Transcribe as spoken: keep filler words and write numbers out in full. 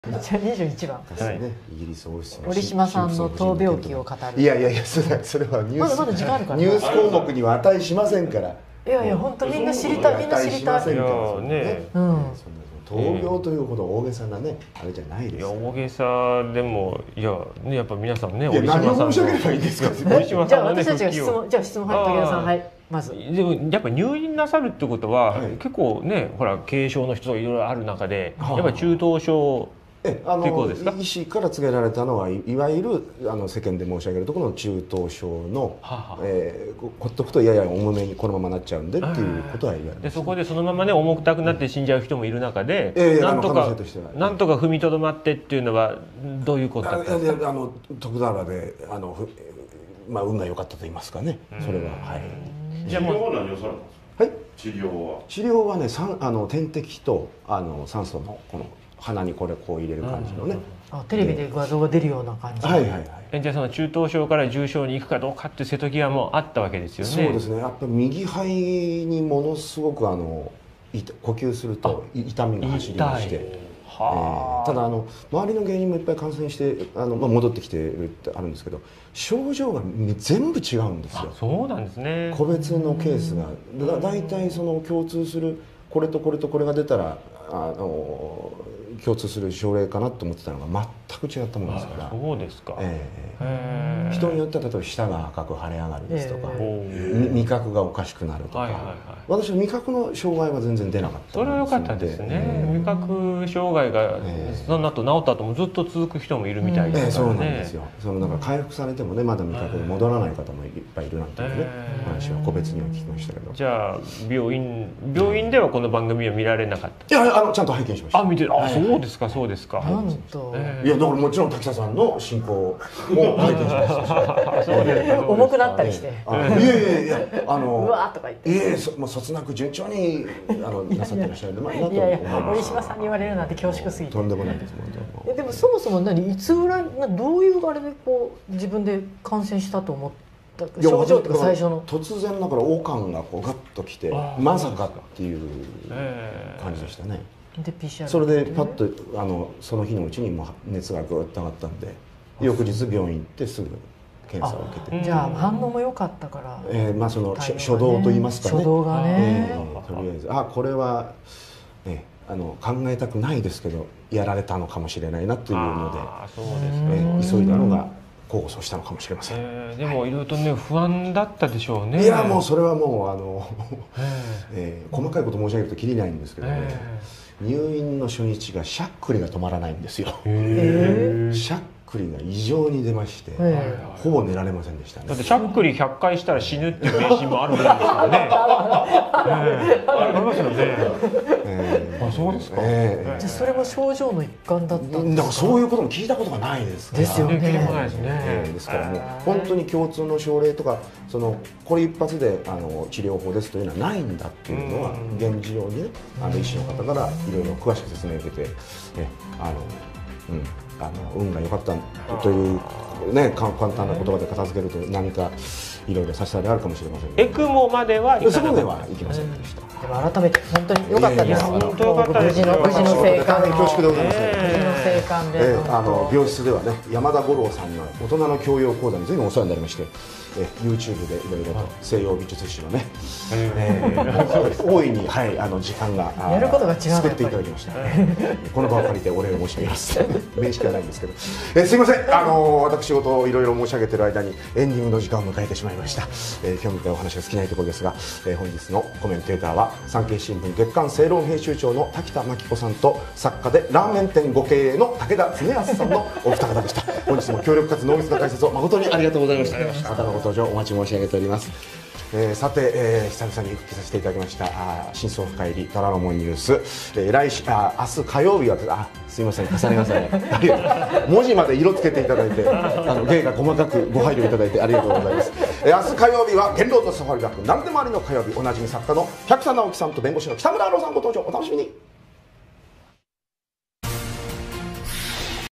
じゃあにじゅういちばんですね、イギリス王室の折島さんの闘病記を語る。 いやいやいや、それそれはニュース、 まだまだ時間あるからニュース項目には値しませんから。 いやいや、本当みんな知りたい、みんな知りたい。 いやね、うん。 闘病というほど大げさなね、あれじゃないです。いや大げさでも、いやね、やっぱ皆さんね、 折島さんの。何を申し上げればいいんですか。 じゃあ私たちが質問、じゃあ質問入ってください。はい。まず。 でもやっぱ入院なさるってことは、結構ね、ほら軽症の人がいろいろある中で、やっぱり中等症。 えあの医師から告げられたのは い, いわゆるあの世間で申し上げるところの中等症の、ははえー、ほっとくとやや重めにこのままなっちゃうんでっていうことは言われます。 でそこでそのままね重たくなって死んじゃう人もいる中で、 えー、 なんとかなんとか踏みとどまってっていうのはどういうことだったんですか。 あの徳田原であの、まあ、運が良かったと言いますかね、それは。はい。 じゃあもう治療は何をされたんですか。 はい。 治療は治療はね、酸あの点滴とあの酸素のこの鼻にこれこう入れる感じのね、 あテレビで画像が出るような感じ。 はいはいはい。 えじゃあその中等症から重症に行くかどうかっていう瀬戸際もあったわけですよね。 そうですね。やっぱり右肺にものすごくあの呼吸すると痛みが走りまして、えー、ただあの周りの芸人もいっぱい感染してあの、まあ、戻ってきてるってあるんですけど、症状が全部違うんですよ。 そうなんですね。 個別のケースがだだいたいその共通するこれとこれとこれが出たらあの共通する症例かなと思ってたのが全く違ったものですから。 そうですか。 えー、人によっては例えば舌が赤く腫れ上がるですとか、えー、味覚がおかしくなるとか、はいはいはい、私は味覚の障害は全然出なかった。 それは良かったですね。えー、味覚障害が、えー、その後治った後もずっと続く人もいるみたいですからね。 えー、そうなんですよ。そのなんか回復されてもねまだ味覚が戻らない方もいっぱいいるなんていうね、えー、話は個別には聞きましたけど。 じゃあ病院病院ではこの番組は見られなかった。 いやあのちゃんと拝見しました。 あ見てあそうですかそうですか。 なんと。 いやだからもちろん滝田さんの進行も拝見しましたし。 重くなったりして。いやいやいやあの。 うわーとか言って。 いえもうそつなく順調にあのなさってらっしゃるんで、まあいいなと思います。 いやいや折島さんに言われるなんて恐縮すぎて。 とんでもないです。 えでもそもそも何いつぐらいなどういうあれでこう自分で感染したと思った症状とか最初の。 突然だから悪感がこうガッときてまさかっていう感じでしたね。 で ピーシーアールそれでパッとあのその日のうちにもう熱がぐっと上がったんで翌日病院行ってすぐ検査を受けて。 じゃあ反応も良かったから、 えー、まあその初動と言いますかね、 初動がね、 えー、とりあえずあこれは、ね、あの考えたくないですけどやられたのかもしれないなというので、 そうですか、 えー、急いだのが功を奏したのかもしれません。 えー、でもいろいろとね不安だったでしょうね。 いやもうそれはもうあの、えー、細かいこと申し上げるときりないんですけどね、えー、入院の初日がしゃっくりが止まらないんですよ。えー、しゃっくりが異常に出まして、えー、ほぼ寝られませんでしたね。 だってしゃっくりひゃっかいしたら死ぬっていう迷信もあるぐらいですからね。えー、ありますよね。えー、あそうですか。 えー、じゃあそれも症状の一環だったんですか。 だからそういうことも聞いたことがないですから。 ですよね。 聞いたことないですね。 えー、ですからもう本当に共通の症例とかそのこれ一発であの治療法ですというのはないんだっていうのは現時用にねあの医師の方からいろいろ詳しく説明を受けて、えあのうんあの運が良かったというね簡単な言葉で片付けると何かいろいろ差し障りあるかもしれません。 エクモまでは行かなかった。 そこまでは行きませんでした。 でも改めて本当に良かったです。 本当良かったです。 無事の無事の生還で恐縮でございます。 無事の生還で、 あの病室ではね山田五郎さんの大人の教養講座に随分お世話になりまして、え YouTube でいろいろと西洋美術史のね、えー、大いにはいあの時間がやることが違う作っていただきました。この場を借りてお礼を申し上げます。面識はないんですけど、えすいませんあの私事をいろいろ申し上げている間にエンディングの時間を迎えてしまいました。えー、興味深いお話が尽きないところですが、えー、本日のコメンテーターは産経新聞月刊正論編集長の滝田真紀子さんと作家でラーメン店ご経営の武田恒康さんのお二方でした。本日も協力かつ濃密な解説を誠にありがとうございました。またのご登場お待ち申し上げております。えー、さて、えー、久々に復帰させていただきましたあ真相深入り虎ノ門ニュース、えー、来週あ明日火曜日はあすいません重ね重ねありがとう文字まで色つけていただいてあの芸が細かくご配慮いただいてありがとうございます。えー、明日火曜日は言論のサファリ学何でもありの火曜日おなじみ作家の百田直樹さんと弁護士の北村アロさんご登場お楽しみに。